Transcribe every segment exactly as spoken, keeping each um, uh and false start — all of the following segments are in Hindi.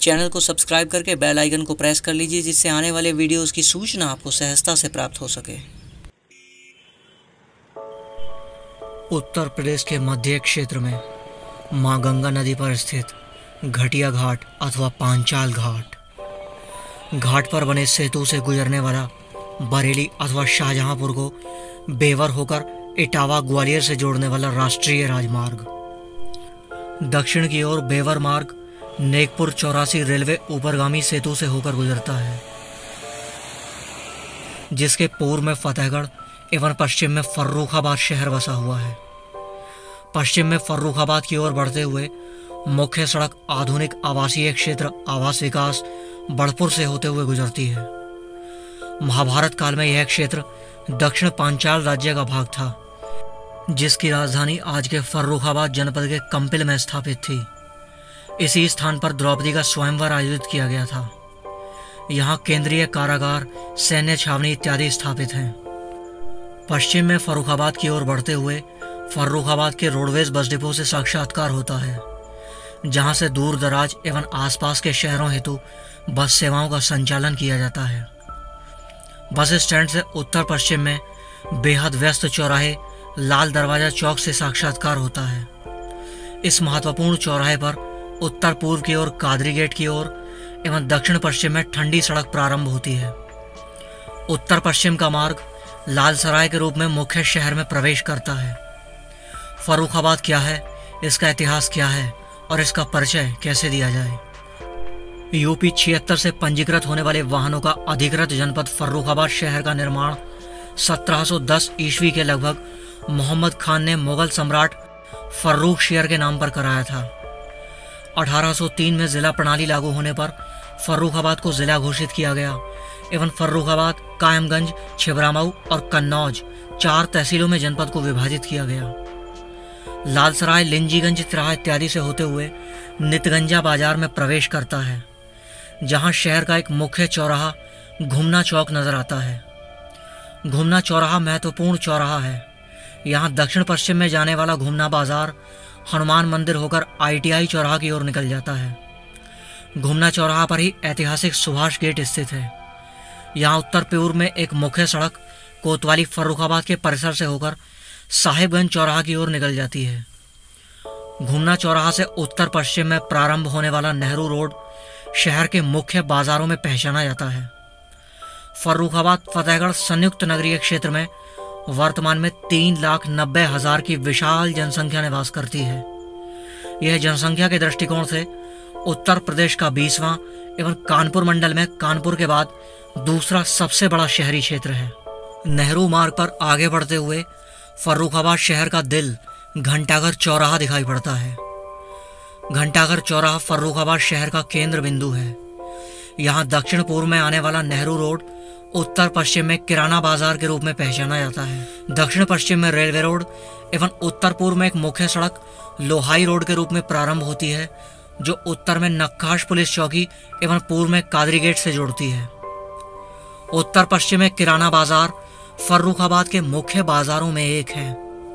चैनल को सब्सक्राइब करके बेल आइकन को प्रेस कर लीजिए, जिससे आने वाले वीडियोस की सूचना आपको सहजता से प्राप्त हो सके। उत्तर प्रदेश के मध्य क्षेत्र में मां गंगा नदी पर स्थित घटिया घाट अथवा पांचाल घाट, घाट पर बने सेतु से गुजरने वाला बरेली अथवा शाहजहांपुर को बेवर होकर इटावा ग्वालियर से जोड़ने वाला राष्ट्रीय राजमार्ग, दक्षिण की ओर बेवर मार्ग नेकपुर चौरासी रेलवे ऊपरगामी सेतु से होकर गुजरता है, जिसके पूर्व में फतेहगढ़ एवं पश्चिम में फर्रुखाबाद शहर बसा हुआ है। पश्चिम में फर्रुखाबाद की ओर बढ़ते हुए मुख्य सड़क आधुनिक आवासीय क्षेत्र आवास विकास बढ़पुर से होते हुए गुजरती है। महाभारत काल में यह क्षेत्र दक्षिण पांचाल राज्य का भाग था, जिसकी राजधानी आज के फर्रुखाबाद जनपद के कंपिल में स्थापित थी। इसी स्थान पर द्रौपदी का स्वयंवर आयोजित किया गया था। यहाँ केंद्रीय कारागार, सैन्य छावनी इत्यादि स्थापित हैं। पश्चिम में फर्रुखाबाद की ओर बढ़ते हुए फर्रुखाबाद के रोडवेज बस डिपो से साक्षात्कार होता है, जहाँ से दूर दराज एवं आसपास के शहरों हेतु बस सेवाओं का संचालन किया जाता है। बस स्टैंड से उत्तर पश्चिम में बेहद व्यस्त चौराहे लाल दरवाजा चौक से साक्षात्कार होता है। इस महत्वपूर्ण चौराहे पर उत्तर पूर्व की ओर कादरी गेट की ओर एवं दक्षिण पश्चिम में ठंडी सड़क प्रारंभ होती है। उत्तर पश्चिम का मार्ग लाल सराय के रूप में मुख्य शहर में प्रवेश करता है। फर्रुखाबाद क्या है, इसका इतिहास क्या है और इसका परिचय कैसे दिया जाए। यूपी छिहत्तर से पंजीकृत होने वाले वाहनों का अधिकृत जनपद फर्रुखाबाद शहर का निर्माण सत्रह सौ दस ईस्वी के लगभग मोहम्मद खान ने मुगल सम्राट फर्रुखशियर के नाम पर कराया था। अठारह सौ तीन में जिला प्रणाली लागू होने पर फर्रुखाबाद को जिला घोषित किया गया एवं फर्रुखाबाद, कायमगंज, छिबरामऊ और कन्नौज चार तहसीलों में जनपद को विभाजित किया गया। लालसराय, लिंजीगंज, तिराहा इत्यादि से होते हुए नितगंजा बाजार में प्रवेश करता है, जहां शहर का एक मुख्य चौराहा घुमना चौक नजर आता है। घुमना चौराहा महत्वपूर्ण चौराहा है। यहाँ दक्षिण पश्चिम में जाने वाला घुमना बाजार हनुमान मंदिर होकर आईटीआई चौराहा की ओर निकल जाता है। घुमना चौराहा पर ही ऐतिहासिक सुभाष गेट स्थित है। यहाँ उत्तर पूर्व में एक मुख्य सड़क कोतवाली फर्रुखाबाद के परिसर से होकर साहिबगंज चौराहा की ओर निकल जाती है। घुमना चौराहा से उत्तर पश्चिम में प्रारंभ होने वाला नेहरू रोड शहर के मुख्य बाजारों में पहचाना जाता है। फर्रुखाबाद फतेहगढ़ संयुक्त नगरीय क्षेत्र में वर्तमान में तीन लाख नब्बे हजार की विशाल जनसंख्या निवास करती है। यह जनसंख्या के दृष्टिकोण से उत्तर प्रदेश का बीसवां एवं कानपुर मंडल में कानपुर के बाद दूसरा सबसे बड़ा शहरी क्षेत्र है। नेहरू मार्ग पर आगे बढ़ते हुए फर्रुखाबाद शहर का दिल घंटाघर चौराहा दिखाई पड़ता है। घंटाघर चौराहा फर्रुखाबाद शहर का केंद्र बिंदु है। यहाँ दक्षिण पूर्व में आने वाला नेहरू रोड उत्तर पश्चिम में किराना बाजार के रूप में पहचाना जाता है। दक्षिण पश्चिम में रेलवे रोड एवं उत्तर पूर्व में एक मुख्य सड़क लोहाई रोड के रूप में प्रारंभ होती है, जो उत्तर में नक्काश पुलिस चौकी एवं पूर्व में कादरी गेट से जोड़ती है। उत्तर पश्चिम में किराना बाजार फर्रुखाबाद के मुख्य बाजारों में एक है।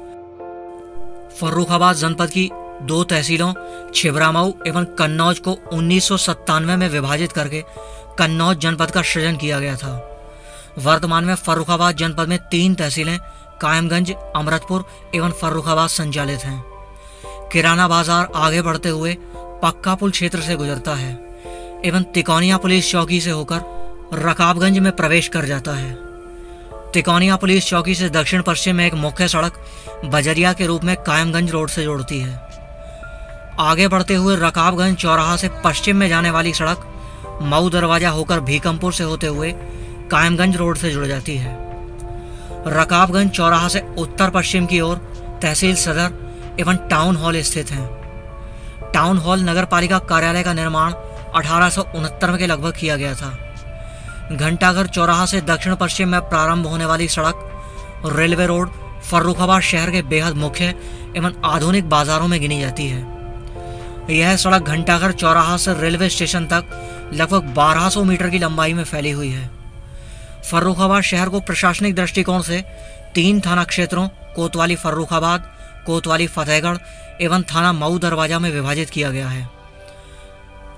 फर्रुखाबाद जनपद की दो तहसीलों छिबरामऊ एवं कन्नौज को उन्नीस सौ सत्तानवे में विभाजित करके कन्नौज जनपद का सृजन किया गया था। वर्तमान में फर्रुखाबाद जनपद में तीन तहसीलें कायमगंज, अमृतपुर एवं फर्रुखाबाद संचालित हैं। किराना बाजार आगे बढ़ते हुए पक्का पुल क्षेत्र से गुजरता है एवं तिकोनिया पुलिस चौकी से होकर रकाबगंज में प्रवेश कर जाता है। तिकोनिया पुलिस चौकी से दक्षिण पश्चिम में एक मुख्य सड़क बजरिया के रूप में कायमगंज रोड से जोड़ती है। आगे बढ़ते हुए रकाबगंज चौराहा से पश्चिम में जाने वाली सड़क मऊ दरवाजा होकर भीकमपुर से होते हुए कायमगंज रोड से जुड़ जाती है। रकाबगंज चौराहा से उत्तर पश्चिम की ओर तहसील सदर एवं टाउन हॉल स्थित हैं। टाउन हॉल नगर पालिका कार्यालय का निर्माण अठारह सौ उनहत्तर के लगभग किया गया था। घंटाघर चौराहा से दक्षिण पश्चिम में प्रारंभ होने वाली सड़क रेलवे रोड फर्रुखाबाद शहर के बेहद मुख्य एवं आधुनिक बाजारों में गिनी जाती है। यह सड़क घंटाघर चौराहा से रेलवे स्टेशन तक लगभग बारह सौ मीटर की लंबाई में फैली हुई है। फर्रुखाबाद शहर को प्रशासनिक दृष्टिकोण से तीन थाना क्षेत्रों कोतवाली फर्रुखाबाद, कोतवाली फतेहगढ़ एवं थाना मऊ दरवाजा में विभाजित किया गया है।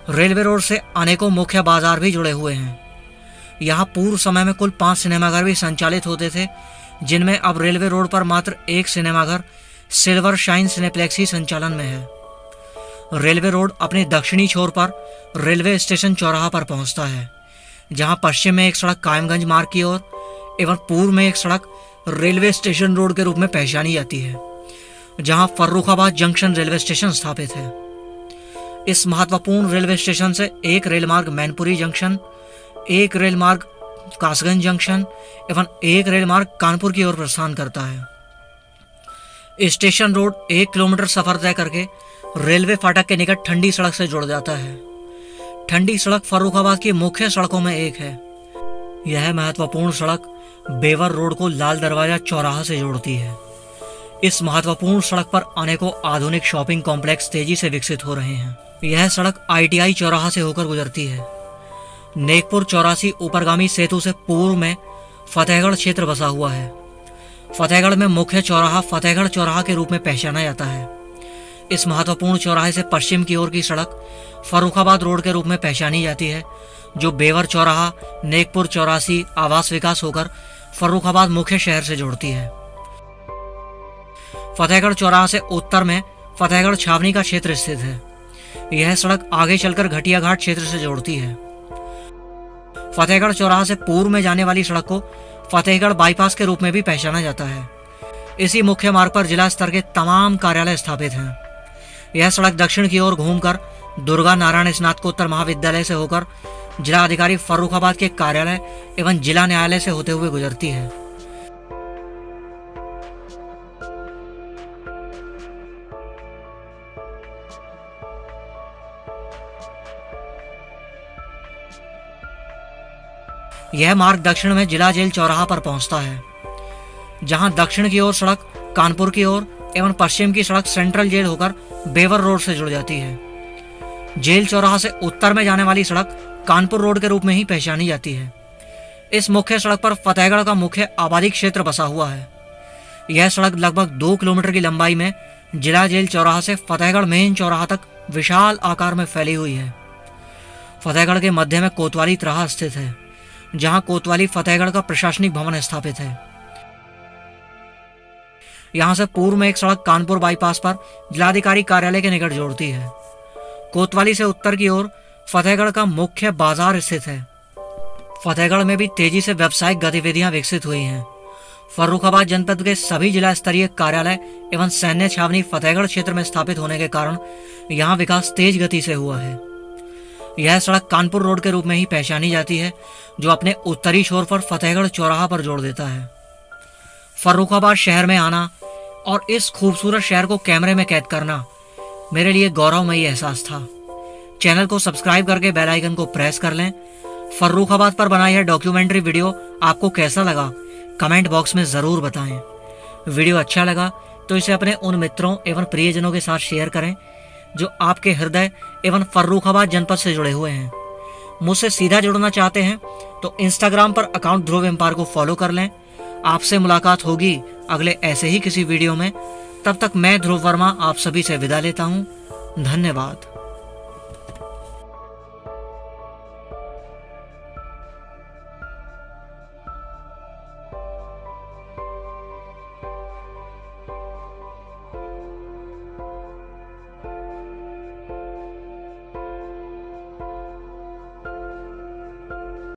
रेलवे रोड से अनेकों मुख्य बाजार भी जुड़े हुए हैं। यहाँ पूर्व समय में कुल पांच सिनेमाघर भी संचालित होते थे, जिनमें अब रेलवे रोड पर मात्र एक सिनेमाघर सिल्वर शाइन सिनेप्लेक्स ही संचालन में है। रेलवे रोड अपने दक्षिणी छोर पर रेलवे स्टेशन चौराहा पर पहुंचता है, जहां पश्चिम में एक सड़क कायमगंज मार्ग की ओर एवं पूर्व में एक सड़क रेलवे स्टेशन रोड के रूप में पहचानी जाती है, जहां फर्रुखाबाद जंक्शन रेलवे स्टेशन स्थापित है। इस महत्वपूर्ण रेलवे स्टेशन से एक रेल मार्ग मैनपुरी जंक्शन, एक रेल मार्ग कासगंज जंक्शन एवं एक रेल मार्ग कानपुर की ओर प्रस्थान करता है। स्टेशन रोड एक किलोमीटर सफर तय करके रेलवे फाटक के निकट ठंडी सड़क से जुड़ जाता है। ठंडी सड़क फर्रुखाबाद की मुख्य सड़कों में एक है। यह महत्वपूर्ण सड़क बेवर रोड को लाल दरवाजा चौराहा से जोड़ती है। इस महत्वपूर्ण सड़क पर अनेकों आधुनिक शॉपिंग कॉम्प्लेक्स तेजी से विकसित हो रहे हैं। यह सड़क आई टी आई चौराहा से होकर गुजरती है। नेकपुर चौरासी ऊपरगामी सेतु से पूर्व में फतेहगढ़ क्षेत्र बसा हुआ है। फतेहगढ़ में मुख्य चौराहा फतेहगढ़ चौराहा के रूप में पहचाना जाता है। इस महत्वपूर्ण चौराहे से पश्चिम की ओर की सड़क फर्रुखाबाद रोड के रूप में पहचानी जाती है, जो बेवर चौराहा नेकपुर चौरासी आवास विकास होकर फर्रुखाबाद मुख्य शहर से जोड़ती है। फतेहगढ़ चौराहा से उत्तर में फतेहगढ़ छावनी का क्षेत्र स्थित है। यह सड़क आगे चलकर घटिया घाट क्षेत्र से जोड़ती है। फतेहगढ़ चौराहा से पूर्व में जाने वाली सड़क को फतेहगढ़ बाईपास के रूप में भी पहचाना जाता है। इसी मुख्य मार्ग पर जिला स्तर के तमाम कार्यालय स्थापित हैं। यह सड़क दक्षिण की ओर घूमकर दुर्गा नारायण स्नातकोत्तर महाविद्यालय से होकर जिला अधिकारी फर्रुखाबाद के कार्यालय एवं जिला न्यायालय से होते हुए गुजरती है। यह मार्ग दक्षिण में जिला जेल चौराहा पर पहुंचता है, जहां दक्षिण की ओर सड़क कानपुर की ओर एवं पश्चिम की सड़क सेंट्रल जेल होकर बेवर रोड से जुड़ जाती है। जेल चौराहा से उत्तर में जाने वाली सड़क कानपुर रोड के रूप में ही पहचानी जाती है। इस मुख्य सड़क पर फतेहगढ़ का मुख्य आबादी क्षेत्र बसा हुआ है। यह सड़क लगभग दो किलोमीटर की लंबाई में जिला जेल चौराहा से फतेहगढ़ मेन चौराहा तक विशाल आकार में फैली हुई है। फतेहगढ़ के मध्य में कोतवाली त्राहा स्थित है, जहां कोतवाली फतेहगढ़ का प्रशासनिक भवन स्थापित है। यहां से पूर्व में एक सड़क कानपुर बाईपास पर जिलाधिकारी कार्यालय के निकट जोड़ती है। कोतवाली से उत्तर की ओर फतेहगढ़ का मुख्य बाजार स्थित है। फतेहगढ़ में भी तेजी से व्यावसायिक गतिविधियां विकसित हुई हैं। फर्रुखाबाद जनपद के सभी जिला स्तरीय कार्यालय एवं सैन्य छावनी फतेहगढ़ क्षेत्र में स्थापित होने के कारण यहाँ विकास तेज गति से हुआ है। यह सड़क कानपुर रोड के रूप में ही पहचानी जाती है, जो अपने उत्तरी छोर पर फतेहगढ़ चौराहा पर जोड़ देता है। फर्रुखाबाद शहर में आना और इस खूबसूरत शहर को कैमरे में कैद करना मेरे लिए गौरवमयी एहसास था। चैनल को सब्सक्राइब करके बेल आइकन को प्रेस कर लें। फर्रुखाबाद पर बना यह डॉक्यूमेंट्री वीडियो आपको कैसा लगा कमेंट बॉक्स में ज़रूर बताएं। वीडियो अच्छा लगा तो इसे अपने उन मित्रों एवं प्रियजनों के साथ शेयर करें जो आपके हृदय एवं फर्रुखाबाद जनपद से जुड़े हुए हैं। मुझसे सीधा जुड़ना चाहते हैं तो इंस्टाग्राम पर अकाउंट ध्रुव एम्पायर को फॉलो कर लें। आपसे मुलाकात होगी अगले ऐसे ही किसी वीडियो में। तब तक मैं ध्रुव वर्मा आप सभी से विदा लेता हूँ। धन्यवाद।